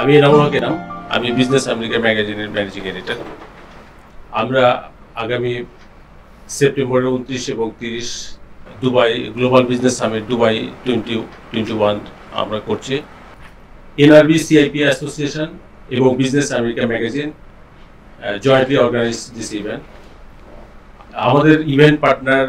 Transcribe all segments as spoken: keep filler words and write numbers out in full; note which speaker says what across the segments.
Speaker 1: আমি এনামুল হক এনাম, আমি business America ম্যাগাজিনের ম্যানেজিং এডিটর। আমরা আগামী সেপ্টেম্বরের উনত্রিশ এবং তিরিশ Dubai global business summit Dubai twenty twenty one আমরা করছি। এনআরবি সিআইপি অ্যাসোসিয়েশন এবং business America magazine jointly organise this event. আমাদের ইভেন্ট পার্টনার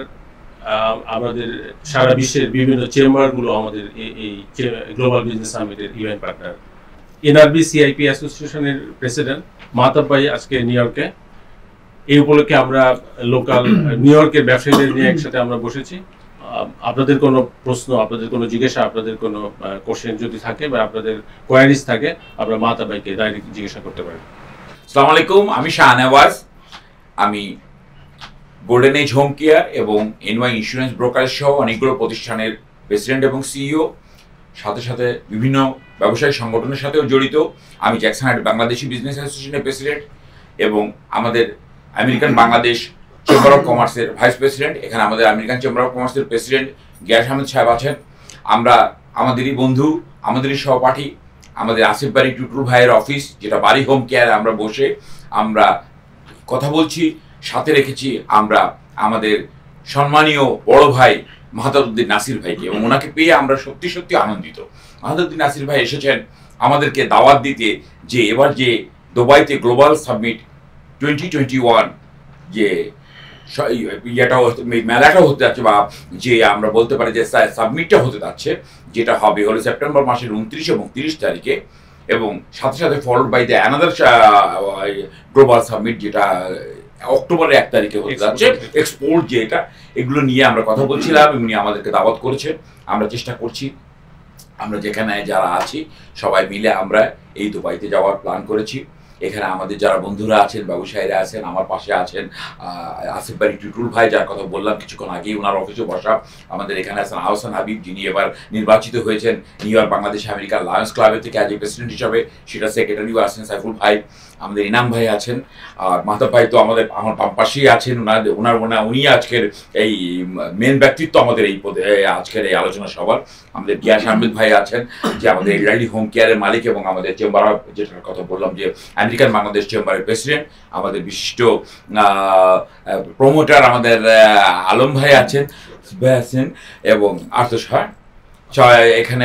Speaker 1: আমাদের সারা বিশ্বের বিভিন্ন চেম্বারগুলো আমাদের এই গ্লোবাল বিজনেস সামিটের ইভেন্ট পার্টনার। এনআরবি সিআইপি অ্যাসোসিয়েশনের প্রেসিডেন্ট মাহতাব ভাই আজকে নিউ ইয়র্কে। এই উপলক্ষে আমরা লোকাল নিউ ইয়র্কের ব্যবসায়ীদের নিয়ে একসাথে আমরা বসেছি। আপনাদের কোনো প্রশ্ন, আপনাদের কোনো জিজ্ঞাসা, আপনাদের কোনো কোশ্চেন যদি থাকে বা আপনাদের কোয়ারিজ থাকে, আমরা মাহতাব ভাইকে ডাইরেক্ট জিজ্ঞাসা করতে পারি।
Speaker 2: আসসালামু আলাইকুম, আমি শাহনেওয়াজ। আমি গোল্ডেন এজ হোম কেয়ার এবং এনওয়াই ইন্স্যুরেন্স ব্রোকারেজ সহ অনেকগুলো প্রতিষ্ঠানের প্রেসিডেন্ট এবং সিইও, সাথে সাথে বিভিন্ন ব্যবসায়িক সংগঠনের সাথেও জড়িত। আমি জ্যাকসন হাইট বাংলাদেশি বিজনেস অ্যাসোসিয়েশনের প্রেসিডেন্ট এবং আমাদের আমেরিকান বাংলাদেশ চেম্বার অফ কমার্সের ভাইস প্রেসিডেন্ট। এখানে আমাদের আমেরিকান চেম্বার অফ কমার্সের প্রেসিডেন্ট গিয়াস আহমেদ সাহেব আছেন। আমরা আমাদেরই বন্ধু, আমাদেরই সহপাঠী, আমাদের আসিফ বাড়ি টুটুল ভাইয়ের অফিস, যেটা বাড়ি হোম কেয়ার, আমরা বসে আমরা কথা বলছি। সাথে রেখেছি আমরা আমাদের সম্মানীয় বড় ভাই মাহাতাবউদ্দিন নাসির ভাইকে, এবং ওনাকে পেয়ে আমরা সত্যি সত্যি আনন্দিত। মাহাতাবউদ্দিন নাসির ভাই এসেছেন আমাদেরকে দাওয়াত দিতে, যে এবার যে দুবাইতে global summit twenty twenty one যে ইয়েটা মেলাটা হতে যাচ্ছে, বা যে আমরা বলতে পারি যে সাবমিটটা হতে যাচ্ছে, যেটা হবে হলো সেপ্টেম্বর মাসের উনত্রিশ এবং তিরিশ তারিখে, এবং সাথে সাথে followed by the another global submit যেটা অক্টোবরের এক তারিখে হতে যাচ্ছে, এক্সপোর্ট যেটা। এগুলো নিয়ে আমরা কথা বলছিলাম, এমনি আমাদেরকে দাওয়াত করেছে। আমরা চেষ্টা করছি, আমরা যেখানে যারা আছি সবাই মিলে আমরা এই দুবাইতে যাওয়ার প্ল্যান করেছি। এখানে আমাদের যারা বন্ধুরা আছেন, ব্যবসায়ীরা আছেন, আমার পাশে আছেন আসিফ বাড়ি টুটুল ভাই, যার কথা বললাম কিছুক্ষণ আগেই, ওনার অফিসে বসা। আমাদের এখানে আছেন আহসান হাবিব, যিনি এবার নির্বাচিত হয়েছেন New York Bangladesh American Lions ক্লাবের থেকে অ্যাজ এ প্রেসিডেন্ট হিসাবে, সেটা সেক্রেটারিও আছেন সাইফুল ভাই। আমাদের ইনাম ভাই আছেন, আর মাহতাব ভাই তো আমাদের আমার বাম পাশেই আছেন। ওনার ওনার ওনার উনি আজকের এই মেন ব্যক্তিত্ব আমাদের এই পদে আজকের এই আলোচনা সভার। আমাদের গিয়াস আহমেদ ভাই আছেন, যে আমাদের এলআইডি হোম কেয়ারের মালিক, এবং আমাদের চেম্বার অফ, যেটার কথা বললাম যে আমেরিকান বাংলাদেশ চেম্বারের প্রেসিডেন্ট। আমাদের বিশিষ্ট প্রমোটার আমাদের আলম ভাই আছেন আছেন এবং আর্থস এখানে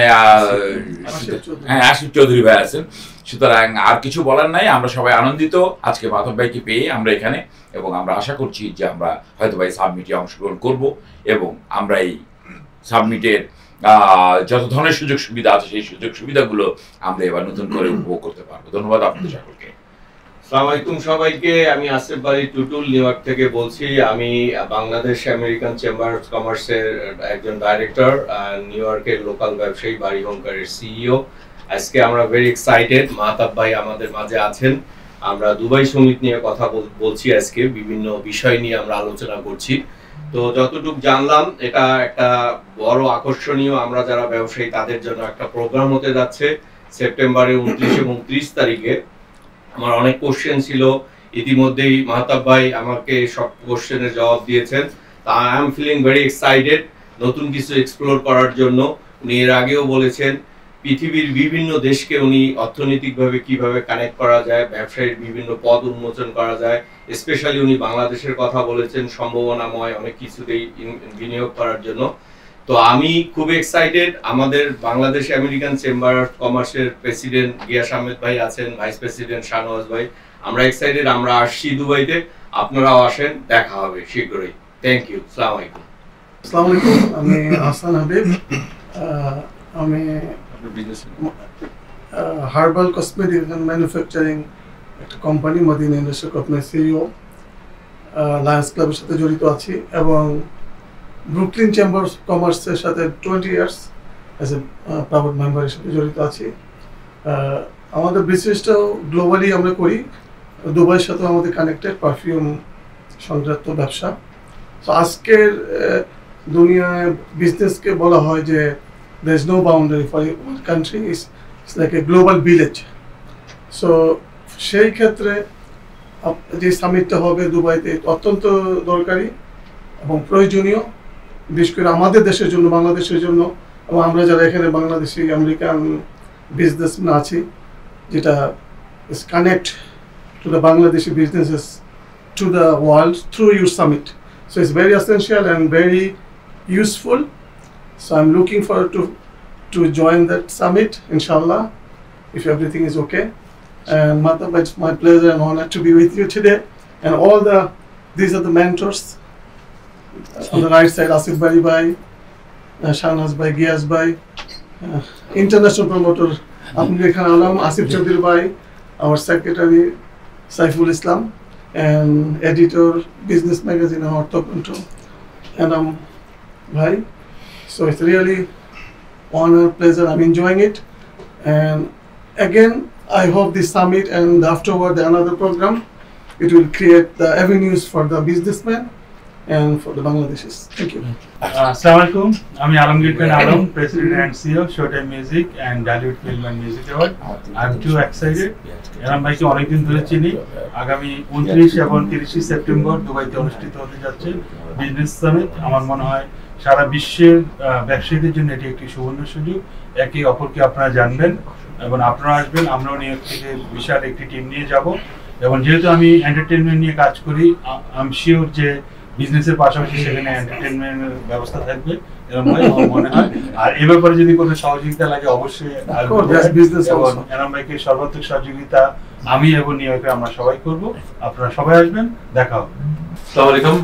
Speaker 2: হ্যাঁ আসিফ চৌধুরী ভাই আছেন। সুতরাং আর কিছু বলার নাই, আমরা সবাই আনন্দিত আজকে মাধব ভাইকে পেয়ে আমরা এখানে, এবং আমরা আশা করছি যে আমরা হয়তো ভাই সাবমিটে অংশগ্রহণ করব, এবং আমরা এই সাবমিটের যত ধরনের সুযোগ সুবিধা আছে সেই সুযোগ সুবিধাগুলো আমরা এবার নতুন করে উপভোগ করতে পারবো। ধন্যবাদ আপনাদের সকলকে।
Speaker 3: আসসালামু আলাইকুম সবাইকে, আমি আসিফ বাড়ি টুটুল নিউ ইয়র্ক থেকে বলছি। আমি বাংলাদেশ আমেরিকান চেম্বার অফ কমার্সের একজন ডাইরেক্টর, নিউ ইয়র্কের লোকাল ব্যবসায়ী বাড়ি হোম কেয়ারের সিইও। আজকে আমরা ভেরি এক্সাইটেড, মাহতাব ভাই আমাদের মাঝে আছেন। আমরা দুবাই সমিট নিয়ে কথা বলছি, আজকে বিভিন্ন বিষয় নিয়ে আমরা আলোচনা করছি। তো যতটুকু জানলাম, এটা একটা বড় আকর্ষণীয়, আমরা যারা ব্যবসায়ী তাদের জন্য একটা প্রোগ্রাম হতে যাচ্ছে সেপ্টেম্বরের উনত্রিশ এবং ত্রিশ তারিখে। আমার অনেক কোশ্চেন ছিল, ইতিমধ্যেই মাহতাব ভাই আমাকে সব কোশ্চেনের জবাব দিয়েছেন। তা I am feeling very excited নতুন কিছু এক্সপ্লোর করার জন্য। উনি এর আগেও বলেছেন পৃথিবীর বিভিন্ন দেশকে উনি অর্থনৈতিকভাবে কিভাবে কানেক্ট করা যায়, ব্যবসায়ীর বিভিন্ন পদ উন্মোচন করা যায়। স্পেশালি উনি বাংলাদেশের কথা বলেছেন, সম্ভাবনাময় অনেক কিছুতেই বিনিয়োগ করার জন্য। তো আমি খুব এক্সাইটেড। আমাদের বাংলাদেশ আমেরিকান চেম্বার অফ কমার্সের প্রেসিডেন্ট গিয়াস আহমেদ ভাই আছেন, ভাইস প্রেসিডেন্ট শাহনওয়াজ ভাই। আমরা এক্সাইটেড, আমরা আসছি দুবাইতে, আপনারাও আসেন, দেখা হবে শীঘ্রই। Thank you. আসসালামু আলাইকুম।
Speaker 4: আসসালামু আলাইকুম, আমি আহসান হাবিব। আমি হার্বাল কসমেটিক এন্ড ম্যানুফ্যাকচারিং একটা কোম্পানি মদিনা ইন্ডাস্ট্রি কোম্পানির সিইও, লায়ন্স ক্লাবের সাথে জড়িত আছি, এবং ব্রুকলিন চেম্বার অফ কমার্সের সাথে twenty years as a private মেম্বারের সাথে জড়িত আছি। আমাদের বিজনেসটাও গ্লোবালি আমরা করি, দুবাইয়ের সাথেও আমাদের কানেক্টেড, পারফিউম সংক্রান্ত ব্যবসা। তো আজকের দুনিয়ায় বিজনেসকে বলা হয় যে there is no boundary for one country, is it's like a global village. So সেই ক্ষেত্রে যে সামিটটা হবে দুবাইতে অত্যন্ত দরকারি এবং প্রয়োজনীয়, বিশেষ করে আমাদের দেশের জন্য, বাংলাদেশের জন্য, এবং আমরা যারা এখানে বাংলাদেশি আমেরিকান বিজনেসম্যান আছি যেটা is connect to the Bangladeshi businesses to the world through your summit. So it's very essential and very useful. So I'm looking forward to to join that summit, inshallah, if everything is okay. And Matab, it's my pleasure and honor to be with you today. And all the, these are the mentors. On the right side, Asif Bari Bhai, uh, Shahnaz Bhai, Giyas Bhai, uh, international promoter Abdul Khan Alam, Asif Chaudhry Bhai, our secretary Saiful Islam, and editor Business Magazine and Ortho Control, and um, Bhai. So it's really honor, pleasure. I'm enjoying it, and again, I hope this summit and afterward another program, it will create the avenues for the businessmen and for the Bangladeshis. Thank you.
Speaker 5: Assalamu alaikum. আমি আলমগীর খান Alam, President and C E O Showtime Music and Dallywood Film and Music Award. I'm too excited. Enam ভাইকে অনেকদিন ধরে চিনি। আগামী উনত্রিশ এবং তিরিশে September দুবাইতে অনুষ্ঠিত হতে যাচ্ছে বিজনেস সামিট। আমার মনে হয় সারা বিশ্বের ব্যবসায়ীদের জন্য এটি একটি সুবর্ণ সুযোগ। একে অপরকে আপনারা জানবেন এবং আপনারা আসবেন, আমরাও নিউ ইয়র্ক থেকে বিশাল একটি টিম নিয়ে যাব। এবং যেহেতু আমি এন্টারটেইনমেন্ট নিয়ে কাজ করি, আই এম শিওর যে বিজনেসের পাশাপাশি সেখানে এন্টারটেইনমেন্টের ব্যবস্থা থাকবে এরকম ভাই আমার মনে হয়। আর এই ব্যাপারে যদি কোনো সহযোগিতা লাগে অবশ্যই এরকম ভাইকে সর্বাত্মক সহযোগিতা আমি এবং নিউ ইয়র্কে আমরা সবাই করব। আপনারা সবাই আসবেন, দেখা হবে।
Speaker 6: আসসালামু আলাইকুম।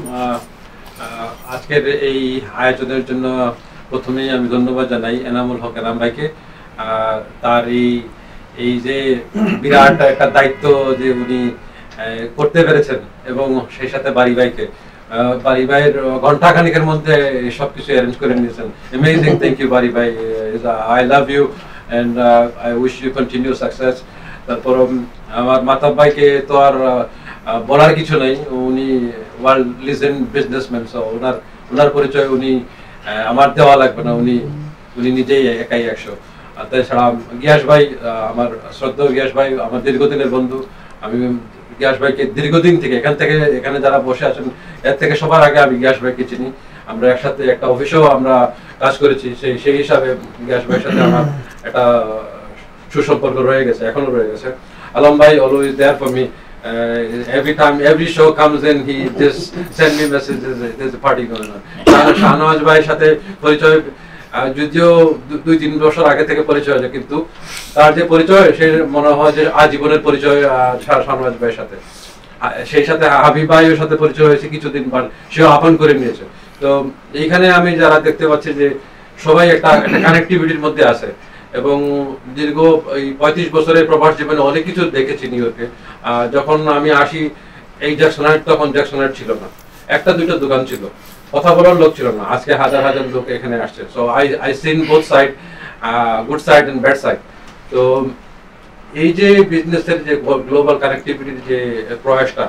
Speaker 6: আজকের এই আয়োজনের জন্য প্রথমেই আমি ধন্যবাদ জানাই এনামুল হক এনাম ভাইকে। তার এই এই যে বিরাট একটা দায়িত্ব যে উনি করতে পেরেছেন এবং সেই সাথে বাড়ি ভাইকে বাড়ি ভাইয়ের ঘন্টা খানিকের মধ্যে সবকিছু অ্যারেঞ্জ করে নিয়েছেন। অ্যামেজিং, থ্যাংক ইউ বাড়ি ভাই। I love you and I wish you continue success. তারপর আমার মাতাব ভাইকে তো আর বলার কিছু নেই, উনি ওয়ার্ল্ড লিজেন্ড বিজনেসম্যান। সো ওনার ওনার পরিচয় উনি আমার দেওয়া লাগবে না, উনি উনি নিজেই একাই একশো। তাছাড়া গিয়াস ভাই, আমার শ্রদ্ধেয় গিয়াস ভাই, আমার দীর্ঘদিনের বন্ধু। আমি গিয়াস ভাইকে দীর্ঘদিন থেকে এখান থেকে এখানে যারা বসে আছেন এর থেকে সবার আগে আমি গিয়াস ভাইকে চিনি। আমরা একসাথে একটা অফিসেও আমরা কাজ করেছি, সেই সেই হিসাবে গিয়াস ভাইয়ের সাথে আমার একটা সুসম্পর্ক রয়ে গেছে, এখনো রয়ে গেছে। আলম ভাই always there for me. Every time every show comes in he just send me messages, there is a party going on. Shahnawaz ভাইয়ের সাথে পরিচয় যদিও দুই তিন বছর আগে থেকে পরিচয় হয়েছে, কিন্তু তার যে পরিচয় সে মনে হয় যে আজীবনের পরিচয় শাহনওয়াজ ভাইয়ের সাথে। সেই সাথে হাবিব ভাইয়ের সাথে পরিচয় হয়েছে কিছুদিন পর, সেও আপন করে নিয়েছে। তো এইখানে আমি যারা দেখতে পাচ্ছি যে সবাই একটা একটা কানেক্টিভিটির মধ্যে আছে এবং দীর্ঘ এই পঁয়ত্রিশ বছরের প্রবাস জীবনে অনেক কিছু দেখেছি নিউ ইয়র্কে। যখন আমি আসি এই জ্যাকসন হাইট, তখন জ্যাকসন হাইট ছিল না, একটা দুইটা দোকান ছিল, কথা বলার লোক ছিল না। আজকে হাজার হাজার লোক এখানে আসছে। So I I seen both side, good side and bad side. তো এই যে বিজনেসের যে গ্লোবাল কানেক্টিভিটির যে প্রয়াসটা,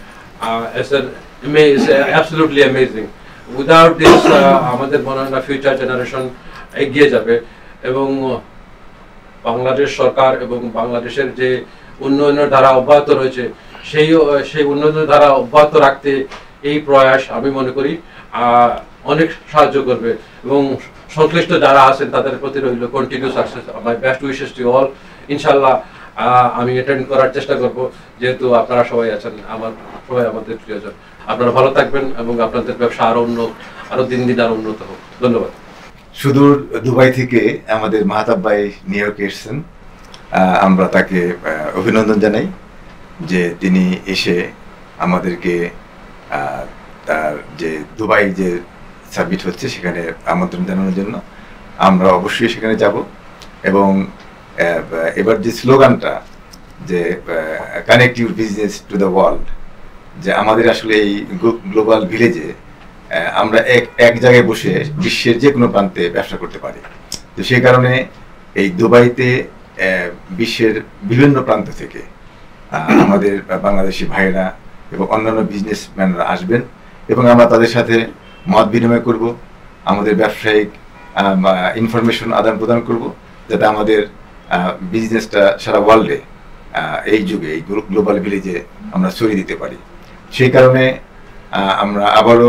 Speaker 6: অ্যাবসলিউটলি অ্যামেজিং। উইদাউট দিস আমাদের মনে হয় না ফিউচার জেনারেশন এগিয়ে যাবে। এবং বাংলাদেশ সরকার এবং বাংলাদেশের যে উন্নয়নের ধারা অব্যাহত রয়েছে, সেই সেই উন্নয়নের ধারা অব্যাহত রাখতে এই প্রয়াস আমি মনে করি অনেক সাহায্য করবে। এবং সংশ্লিষ্ট যারা আছেন তাদের প্রতি রইল continue success. My best wishes to all. ইনশাল্লাহ আমি অ্যাটেন্ড করার চেষ্টা করব, যেহেতু আপনারা সবাই আছেন, আমার সবাই আমাদের প্রিয়জন। আপনারা ভালো থাকবেন এবং আপনাদের ব্যবসা আরো উন্নত, আরো দিন দিন আরো উন্নত হোক। ধন্যবাদ।
Speaker 7: সুদূর দুবাই থেকে আমাদের মাহতাব ভাই নিউ ইয়র্কে এসেছেন। আমরা তাকে অভিনন্দন জানাই যে তিনি এসে আমাদেরকে তার যে দুবাই যে সাবমিট হচ্ছে সেখানে আমন্ত্রণ জানানোর জন্য। আমরা অবশ্যই সেখানে যাব এবং এবার যে স্লোগানটা যে connect your business to the world, যে আমাদের আসলে এই গ্লোবাল ভিলেজে আমরা এক এক জায়গায় বসে বিশ্বের যে কোনো প্রান্তে ব্যবসা করতে পারি। তো সেই কারণে এই দুবাইতে বিশ্বের বিভিন্ন প্রান্ত থেকে আমাদের বাংলাদেশি ভাইয়েরা এবং অন্যান্য বিজনেসম্যানরা আসবেন এবং আমরা তাদের সাথে মত বিনিময় করব, আমাদের ব্যবসায়িক ইনফরমেশন আদান প্রদান করব, যাতে আমাদের বিজনেসটা সারা ওয়ার্ল্ডে এই যুগে এই গ্লোবাল ভিলেজে আমরা ছড়িয়ে দিতে পারি। সেই কারণে আমরা আবারও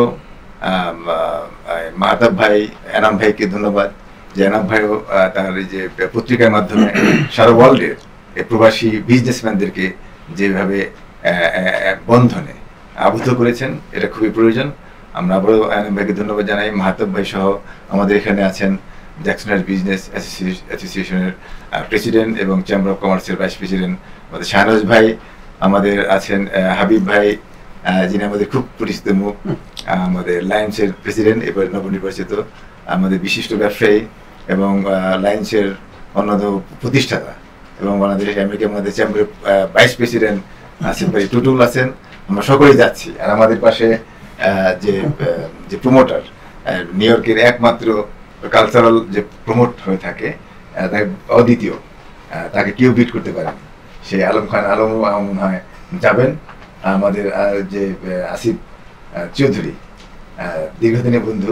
Speaker 7: মাহতাব ভাই, এনাম ভাইকে ধন্যবাদ যে এনাম ভাইও তার এই যে পত্রিকার মাধ্যমে সারা ওয়ার্ল্ডের প্রবাসী বিজনেসম্যানদেরকে যেভাবে বন্ধনে আবদ্ধ করেছেন, এটা খুবই প্রয়োজন। আমরা আবারও আয়নাম ভাইকে ধন্যবাদ জানাই। মাহাতাব ভাই সহ আমাদের এখানে আছেন জ্যাকসনের বিজনেস অ্যাসোসিয়েশনের প্রেসিডেন্ট এবং চেম্বার অফ কমার্সের ভাইস প্রেসিডেন্ট আমাদের শাহনওয়াজ ভাই, আমাদের আছেন হাবিব ভাই যিনি আমাদের খুব পরিচিত মুখ, আমাদের লায়ন্সের প্রেসিডেন্ট এবার নবনির্বাচিত, আমাদের বিশিষ্ট ব্যবসায়ী এবং লায়ন্সের অন্যতম প্রতিষ্ঠাতা এবং বাংলাদেশ আমেরিকা আমাদের চেম্বারের ভাইস প্রেসিডেন্ট আছেন ভাই টুটুল আছেন। আমরা সকলেই যাচ্ছি। আর আমাদের পাশে যে যে প্রমোটার, নিউ ইয়র্কের একমাত্র কালচারাল যে প্রমোট হয়ে থাকে, তাকে অদ্বিতীয়, তাকে কেউ বিট করতে পারেন, সেই আলম খান আলমও আমার মনে হয় যাবেন। আমাদের যে আসিফ চৌধুরী দীর্ঘদিনের বন্ধু,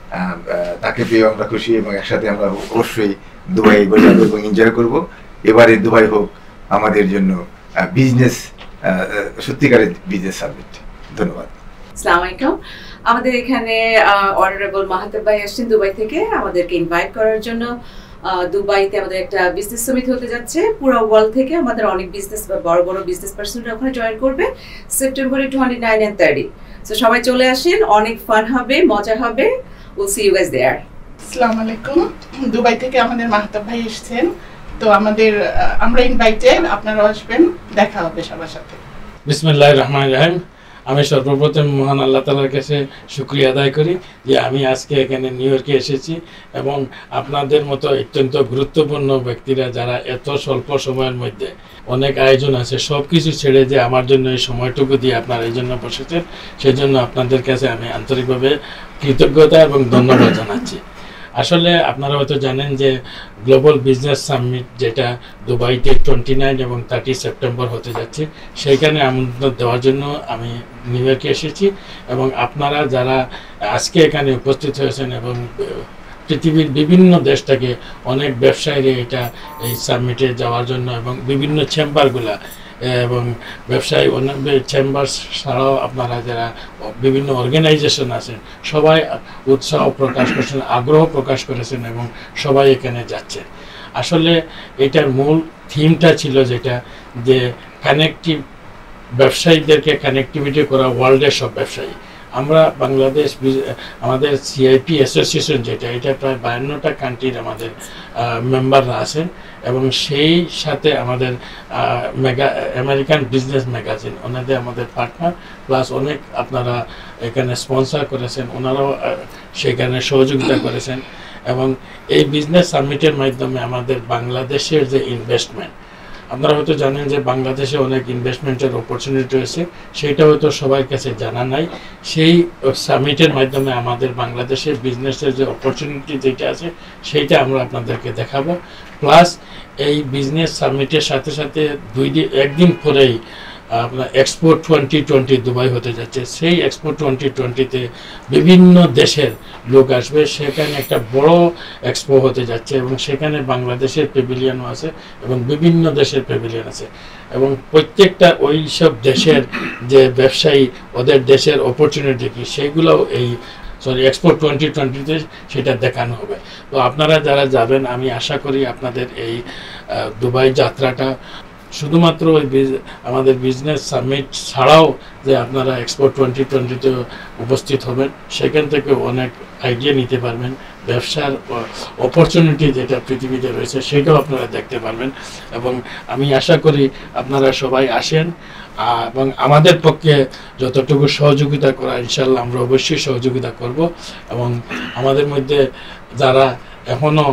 Speaker 7: তাকে পেয়েও আমরা খুশি এবং একসাথে আমরা অবশ্যই দুবাই যাবো এবং এনজয় করবো। এবারে দুবাই হোক আমাদের জন্য বিজনেস, সত্যিকারের বিজনেস সামিট। ধন্যবাদ।
Speaker 8: আসসালামু আলাইকুম। আমাদের এখানে অনারেবল মাহাতাব ভাই আসছেন দুবাই থেকে আমাদেরকে ইনভাইট করার জন্য। দুবাইতে আমাদের একটা বিজনেস সামিট হতে যাচ্ছে, পুরো ওয়ার্ল্ড থেকে আমাদের অনেক বিজনেস বা বড় বড় বিজনেস পার্সনরা ওখানে জয়েন করবে সেপ্টেম্বরে twenty nine and thirty. So সবাই চলে আসেন, অনেক ফান হবে, মজা হবে। Will see you guys there.
Speaker 9: আসসালামু আলাইকুম। দুবাই থেকে আমাদের মাহাতাব ভাই এসেছেন, তো আমাদের আমরা ইনভাইটেড, আপনারা আসবেন, দেখা হবে সবার সাথে।
Speaker 10: বিসমিল্লাহির রহমানির রহিম। আমি সর্বপ্রথম মহান আল্লাহ তাআলার কাছে শুকরিয়া আদায় করি যে আমি আজকে এখানে নিউ ইয়র্কে এসেছি এবং আপনাদের মতো অত্যন্ত গুরুত্বপূর্ণ ব্যক্তিরা যারা এত স্বল্প সময়ের মধ্যে অনেক আয়োজন আছে সব কিছু ছেড়ে যে আমার জন্য এই সময়টুকু দিয়ে আপনারা এই জন্য বসেছেন, সেই জন্য আপনাদের কাছে আমি আন্তরিকভাবে কৃতজ্ঞতা এবং ধন্যবাদ জানাচ্ছি। আসলে আপনারা হয়তো জানেন যে গ্লোবাল বিজনেস সামিট যেটা দুবাইতে টোয়েন্টি নাইন এবং থার্টি সেপ্টেম্বর হতে যাচ্ছে, সেইখানে আমন্ত্রণ দেওয়ার জন্য আমি নিউ ইয়র্কে এসেছি এবং আপনারা যারা আজকে এখানে উপস্থিত হয়েছেন এবং পৃথিবীর বিভিন্ন দেশ থেকে অনেক ব্যবসায়ীরা এটা এই সামিটে যাওয়ার জন্য এবং বিভিন্ন চেম্বারগুলা এবং ব্যবসায়ী অনেক চেম্বার ছাড়াও আপনারা যারা বিভিন্ন অর্গানাইজেশন আছেন সবাই উৎসাহ প্রকাশ করেছেন, আগ্রহ প্রকাশ করেছেন এবং সবাই এখানে যাচ্ছে। আসলে এটার মূল থিমটা ছিল যেটা যে কানেক্টিভ ব্যবসায়ীদেরকে কানেক্টিভিটি করা ওয়ার্ল্ডের সব ব্যবসায়ী। আমরা বাংলাদেশ আমাদের সিআইপি অ্যাসোসিয়েশন যেটা, এটা প্রায় বায়ান্নটা কান্ট্রির আমাদের মেম্বাররা আছেন এবং সেই সাথে আমাদের মেগা আমেরিকান বিজনেস ম্যাগাজিন ওনাদের আমাদের পার্টনার, প্লাস অনেক আপনারা এখানে স্পন্সর করেছেন, ওনারাও সেখানে সহযোগিতা করেছেন এবং এই বিজনেস সামিটের মাধ্যমে আমাদের বাংলাদেশের যে ইনভেস্টমেন্ট, আপনারা হয়তো জানেন যে বাংলাদেশে অনেক ইনভেস্টমেন্টের অপরচুনিটি রয়েছে, সেইটা হয়তো সবার কাছে জানা নাই। সেই সামিটের মাধ্যমে আমাদের বাংলাদেশের বিজনেসের যে অপরচুনিটি যেটা আছে সেইটা আমরা আপনাদেরকে দেখাবো। প্লাস এই বিজনেস সামিটের সাথে সাথে দুই দিন একদিন পরেই আপনার এক্সপো টোয়েন্টি টোয়েন্টি দুবাই হতে যাচ্ছে। সেই এক্সপো টোয়েন্টি টোয়েন্টিতে বিভিন্ন দেশের লোক আসবে, সেখানে একটা বড় এক্সপো হতে যাচ্ছে এবং সেখানে বাংলাদেশের প্যাভিলিয়নও আছে এবং বিভিন্ন দেশের প্যাভিলিয়ন আছে এবং প্রত্যেকটা ওই সব দেশের যে ব্যবসায়ী ওদের দেশের অপরচুনিটি কি সেইগুলোও এই সরি এক্সপো টোয়েন্টি টোয়েন্টিতে সেটা দেখানো হবে। তো আপনারা যারা যাবেন আমি আশা করি আপনাদের এই দুবাই যাত্রাটা শুধুমাত্র ওই আমাদের বিজনেস সামিট ছাড়াও যে আপনারা এক্সপো টোয়েন্টি টোয়েন্টিতে উপস্থিত হবেন, সেখান থেকে অনেক আইডিয়া নিতে পারবেন, ব্যবসার অপরচুনিটি যেটা পৃথিবীতে রয়েছে সেটাও আপনারা দেখতে পারবেন এবং আমি আশা করি আপনারা সবাই আসেন এবং আমাদের পক্ষে যতটুকু সহযোগিতা করা ইনশাল্লাহ আমরা অবশ্যই সহযোগিতা করব এবং আমাদের মধ্যে যারা এখনও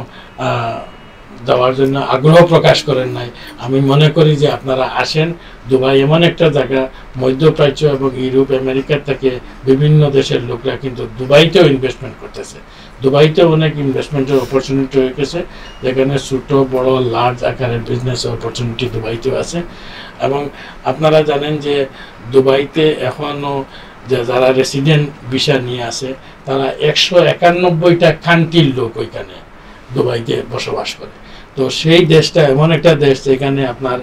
Speaker 10: যাওয়ার জন্য আগ্রহ প্রকাশ করেন নাই, আমি মনে করি যে আপনারা আসেন। দুবাই এমন একটা জায়গা, মধ্যপ্রাচ্য এবং ইউরোপ আমেরিকার থেকে বিভিন্ন দেশের লোকরা কিন্তু দুবাইতেও ইনভেস্টমেন্ট করতেছে। দুবাইতেও অনেক ইনভেস্টমেন্টের অপরচুনিটি হয়ে গেছে, যেখানে ছোটো বড় লার্জ আকারের বিজনেসের অপরচুনিটি দুবাইতেও আছে এবং আপনারা জানেন যে দুবাইতে এখনও যে যারা রেসিডেন্ট ভিসা নিয়ে আসে তারা একশো একানব্বইটা কান্ট্রির লোক ওইখানে দুবাইতে বসবাস করে। তো সেই দেশটা এমন একটা দেশ যেখানে আপনার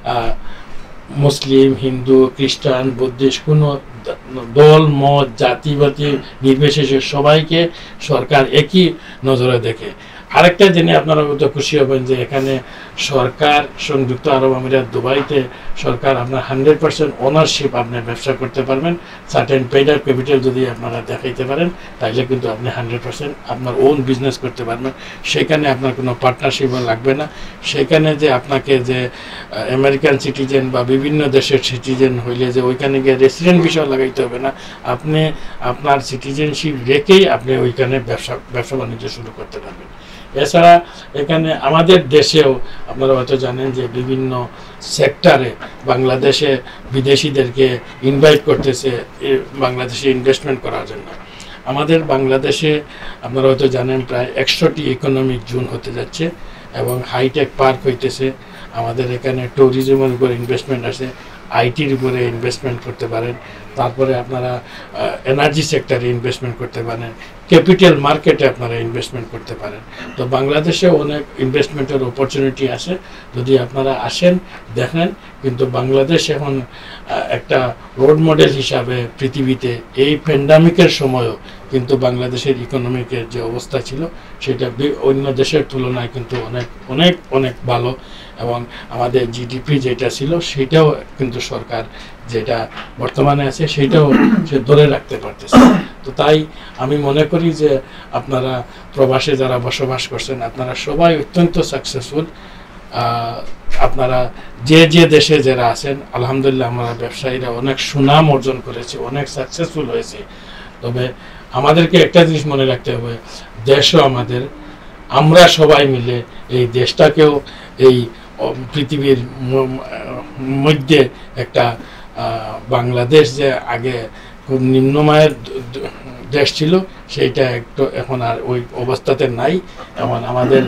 Speaker 10: মুসলিম, হিন্দু, খ্রিস্টান, বুদ্ধিস্ট কোনো দল মত জাতিবাতি নির্বিশেষে সবাইকে সরকার একই নজরে দেখে। আরেকটা জেনে আপনারা হয়তো খুশি হবেন যে এখানে সরকার সংযুক্ত আরব আমিরাত দুবাইতে সরকার আপনার হান্ড্রেড পার্সেন্ট ওনারশিপ আপনি ব্যবসা করতে পারবেন। সার্টেন পেইড আপ ক্যাপিটাল যদি আপনারা দেখাইতে পারেন তাহলে কিন্তু আপনি হান্ড্রেড পার্সেন্ট আপনার ওন বিজনেস করতে পারবেন। সেখানে আপনার কোনো পার্টনারশিপও লাগবে না। সেখানে যে আপনাকে যে আমেরিকান সিটিজেন বা বিভিন্ন দেশের সিটিজেন হইলে যে ওইখানে গিয়ে রেসিডেন্ট বিষয় লাগাইতে হবে না। আপনি আপনার সিটিজেনশিপ রেখেই আপনি ওইখানে ব্যবসা ব্যবসা বাণিজ্য শুরু করতে পারবেন। এছাড়া এখানে আমাদের দেশেও আপনারা হয়তো জানেন যে বিভিন্ন সেক্টরে বাংলাদেশে বিদেশিদেরকে ইনভাইট করতেছে বাংলাদেশে ইনভেস্টমেন্ট করার জন্য। আমাদের বাংলাদেশে আপনারা হয়তো জানেন প্রায় একশোটি ইকোনমিক জোন হতে যাচ্ছে এবং হাইটেক পার্ক হইতেছে। আমাদের এখানে ট্যুরিজমের উপর ইনভেস্টমেন্ট আছে, আইটির উপরে ইনভেস্টমেন্ট করতে পারেন, তারপরে আপনারা এনার্জি সেক্টরে ইনভেস্টমেন্ট করতে পারেন, ক্যাপিটাল মার্কেটে আপনারা ইনভেস্টমেন্ট করতে পারেন। তো বাংলাদেশে অনেক ইনভেস্টমেন্টের অপরচুনিটি আছে, যদি আপনারা আসেন দেখেন। কিন্তু বাংলাদেশ এখন একটা রোল মডেল হিসাবে পৃথিবীতে এই প্যান্ডামিকের সময়ও কিন্তু বাংলাদেশের ইকোনমিকের যে অবস্থা ছিল সেটা অন্য দেশের তুলনায় কিন্তু অনেক অনেক অনেক ভালো, এবং আমাদের জিডিপি যেটা ছিল সেটাও কিন্তু সরকার যেটা বর্তমানে আছে সেটাও সে ধরে রাখতে পারতেছে। তো তাই আমি মনে করি যে আপনারা প্রবাসে যারা বসবাস করছেন আপনারা সবাই অত্যন্ত সাকসেসফুল। আপনারা যে যে দেশে যারা আছেন আলহামদুলিল্লাহ আমরা ব্যবসায়ীরা অনেক সুনাম অর্জন করেছি, অনেক সাকসেসফুল হয়েছে। তবে আমাদেরকে একটা জিনিস মনে রাখতে হবে, দেশও আমাদের, আমরা সবাই মিলে এই দেশটাকেও এই পৃথিবীর মধ্যে একটা বাংলাদেশ যে আগে খুব নিম্নমানের দেশ ছিল সেইটা একটু এখন আর ওই অবস্থাতে নাই। এমন আমাদের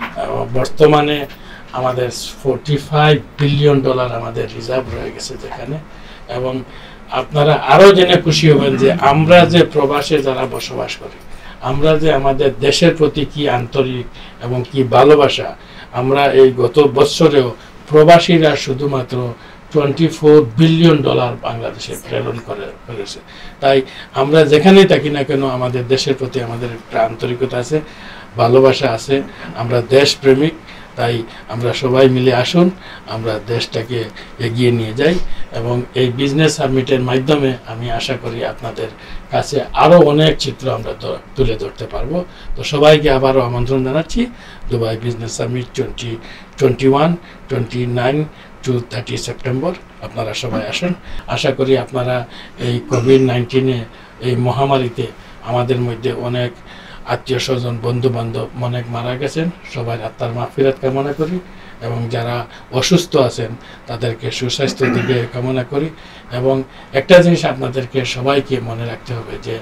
Speaker 10: বর্তমানে আমাদের ফোর্টি ফাইভ বিলিয়ন ডলার আমাদের রিজার্ভ রয়ে গেছে যেখানে। এবং আপনারা আরও জেনে খুশি হবেন যে আমরা যে প্রবাসে যারা বসবাস করি, আমরা যে আমাদের দেশের প্রতি কি আন্তরিক এবং কি ভালোবাসা, আমরা এই গত বছরেও প্রবাসীরা শুধুমাত্র টোয়েন্টি ফোর বিলিয়ন ডলার বাংলাদেশে প্রেরণ করে করেছে। তাই আমরা যেখানেই থাকি না কেন আমাদের দেশের প্রতি আমাদের একটা আন্তরিকতা আছে, ভালোবাসা আছে, আমরা দেশপ্রেমিক। তাই আমরা সবাই মিলে আসুন, আমরা দেশটাকে এগিয়ে নিয়ে যাই। এবং এই বিজনেস সাবমিটের মাধ্যমে আমি আশা করি আপনাদের কাছে আরও অনেক চিত্র আমরা তুলে ধরতে পারবো। তো সবাইকে আবারও আমন্ত্রণ জানাচ্ছি Dubai business submit twenty twenty one twenty nine to thirty September. আপনারা সবাই আসুন। আশা করি আপনারা এই কোভিড নাইন্টিনে এই মহামারীতে আমাদের মধ্যে অনেক আত্মীয় স্বজন বন্ধু বান্ধব অনেক মারা গেছেন, সবাই আত্মার মাগফিরাত কামনা করি। এবং যারা অসুস্থ আছেন তাদেরকে সুস্বাস্থ্য দিকে কামনা করি। এবং একটা জিনিস আপনাদেরকে সবাইকে মনে রাখতে হবে যে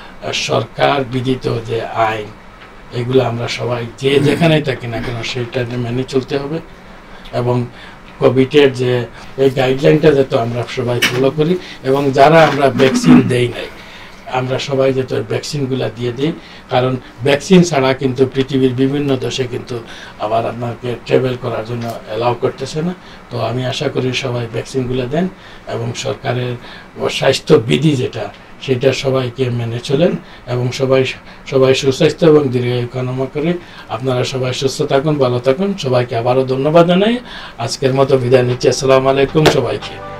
Speaker 10: সরকার বিধিত যে আইন এগুলো আমরা সবাই যে যেখানেই থাকি না কেন সেইটা মেনে চলতে হবে। এবং কোভিডের যে এই গাইডলাইনটা যাতে আমরা সবাই ফলো করি, এবং যারা আমরা ভ্যাকসিন দেই নাই আমরা সবাই যাতে ভ্যাকসিনগুলো দিয়ে দিই। কারণ ভ্যাকসিন ছাড়া কিন্তু পৃথিবীর বিভিন্ন দেশে কিন্তু আবার আপনাকে ট্রাভেল করার জন্য অ্যালাউ করতেছে না। তো আমি আশা করি সবাই ভ্যাকসিনগুলো দেন এবং সরকারের স্বাস্থ্যবিধি যেটা সেটা সবাইকে মেনে চলেন, এবং সবাই সবাই সুস্বাস্থ্য এবং দীর্ঘায়ু কামনা করে। আপনারা সবাই সুস্থ থাকুন, ভালো থাকুন। সবাইকে আবারও ধন্যবাদ জানাই। আজকের মতো বিদায় নিচ্ছি। আসসালামু আলাইকুম সবাইকে।